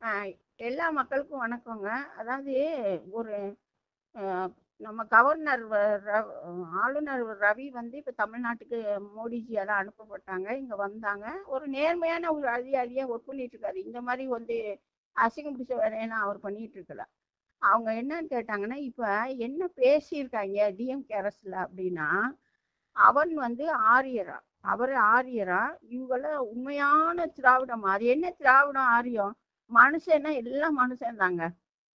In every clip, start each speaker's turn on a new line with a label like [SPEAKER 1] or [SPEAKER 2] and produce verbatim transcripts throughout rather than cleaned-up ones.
[SPEAKER 1] ஆ, எல்லா மக்களுக்கும் வணக்கங்க. அதாவது ஒரு அ, நம்ம கவர்னர் வ ரவ் ஆளுநர் ரவி வந்து இப்ப தமிழ்நாட்டுக்கு மோடிஜி எல்லாம் அனுப்பப்பட்டாங்க. இங்க வந்தாங்க. ஒரு நேர்மையான ஒரு அதிகாரியா ஒர்க் பண்ணிட்டு இருக்காரு. இந்த மாதிரி வந்து அசிங்கம் பிடிச்ச வேலையெல்லாம் அவர் பண்ணிட்டு இருக்கல. அவங்க என்னன்னு கேட்டாங்கன்னா, இப்ப என்ன பேசியிருக்காங்க டிஎம்கே அரசுல அப்படின்னா, அவன் வந்து ஆரியரா அவர் ஆரியரா இவங்கள உண்மையான திராவிடம். அது என்ன திராவிடம் ஆரியம்? மனுஷன்னா எல்லாம் மனுஷன் தாங்க.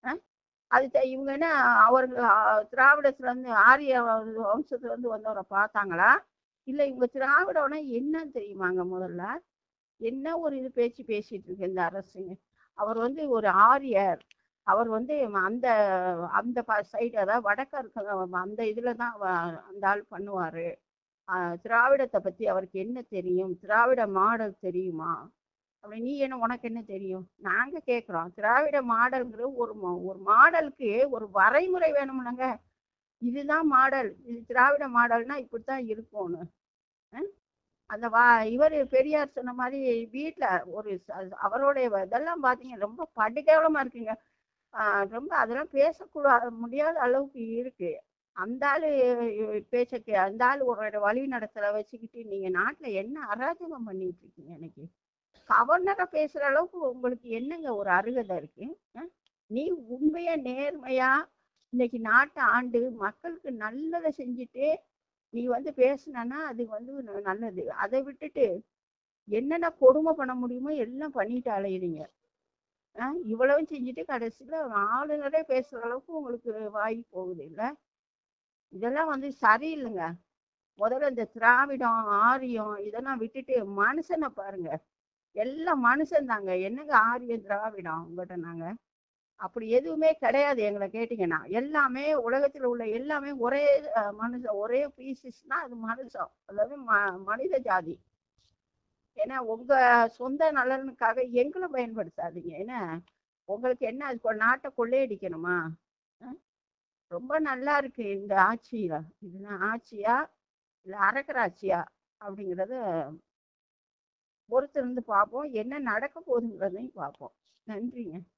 [SPEAKER 1] அது தெ- இவங்க என்ன அவர்கள் அஹ், திராவிடத்துல இருந்து ஆரிய வம்சத்துல இருந்து வந்தவரை பார்த்தாங்களா? இல்ல இவங்க திராவிடம்னா என்னன்னு தெரியுமாங்க முதல்ல? என்ன ஒரு இது பேச்சு பேசிட்டு இருக்கு இந்த அரசுங்க. அவர் வந்து ஒரு ஆரியர். அவர் வந்து அந்த அந்த சைடு, அதாவது வடக்க இருக்க அந்த இதுல தான் அவ- அந்த ஆள் பண்ணுவாரு. ஆஹ் திராவிடத்தை பத்தி அவருக்கு என்ன தெரியும்? திராவிட மாடல் தெரியுமா? அப்படி நீ என்ன, உனக்கு என்ன தெரியும்? நாங்க கேட்குறோம், திராவிட மாடல்ங்கிற ஒரு ம- ஒரு மாடலுக்கு ஒரு வரைமுறை வேணும்லங்க. இதுதான் மாடல், இது திராவிட மாடல்னா இப்படித்தான் இருக்கும்னு. அஹ் அந்த வா இவர் பெரியார் சொன்ன மாதிரி வீட்டில் ஒரு ச- அவருடைய இதெல்லாம் பார்த்தீங்க ரொம்ப படுகேவலமா இருக்குங்க. ஆஹ் ரொம்ப அதெல்லாம் பேசக்கூடாது முடியாத அளவுக்கு இருக்கு. அந்த ஆளு பேச்ச கே- அந்த ஆள் ஒரு வழி நடத்தல வச்சுக்கிட்டு நீங்க நாட்டுல என்ன அராஜகம் பண்ணிட்டு இருக்கீங்க எனக்கு. கவர்னரா பேசுற அளவுக்கு உங்களுக்கு என்னங்க ஒரு அருகதை இருக்கு? அஹ்? நீ உண்மையா நேர்மையா இன்னைக்கு நாட்டை ஆண்டு மக்களுக்கு நல்லதை செஞ்சுட்டு நீ வந்து பேசுனா அது வந்து ந- நல்லது. அதை விட்டுட்டு என்னென்ன கொடுமை பண்ண முடியுமோ எல்லாம் பண்ணிட்டு அலையுறீங்க. அஹ் இவ்வளவு செஞ்சுட்டு கடைசியில ஆளுநரே பேசுற அளவுக்கு உங்களுக்கு வாய் போகுது இல்ல? இதெல்லாம் வந்து சரியில்லைங்க. முதல்ல இந்த திராவிடம் ஆரியம் இதெல்லாம் விட்டுட்டு மனுஷனை பாருங்க. எல்லாம் மனுஷன் தாங்க. என்னங்க ஆரியம் திராவிடம் உங்கள்கிட்ட நாங்க அப்படி எதுவுமே கிடையாது. எங்களை கேட்டீங்கன்னா எல்லாமே உலகத்துல உள்ள எல்லாமே ஒரே அஹ், மனுஷன் ஒரே பீசிஸ்னா அது மனுஷன், அதாவது ம- மனித ஜாதி. ஏன்னா உங்க சொந்த நலனுக்காக எங்களை பயன்படுத்தாதீங்க. ஏன்னா உங்களுக்கு என்ன, அது கொ- நாட்டை கொள்ளையடிக்கணுமா? அஹ்? ரொம்ப நல்லா இருக்கு இந்த ஆட்சியில. இதுதான் ஆட்சியா இல்ல அரக்கராட்சியா அப்படிங்கிறத பொறுத்திருந்து பார்ப்போம். என்ன நடக்க போகுதுங்கிறதையும் பார்ப்போம். நன்றிங்க.